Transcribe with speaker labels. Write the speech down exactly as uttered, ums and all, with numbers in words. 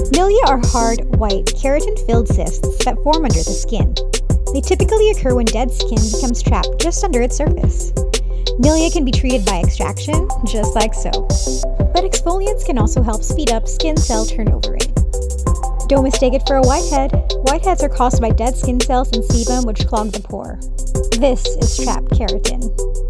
Speaker 1: Milia are hard, white, keratin-filled cysts that form under the skin. They typically occur when dead skin becomes trapped just under its surface. Milia can be treated by extraction, just like so. But exfoliants can also help speed up skin cell turnover rate. Don't mistake it for a whitehead. Whiteheads are caused by dead skin cells and sebum which clog the pore. This is trapped keratin.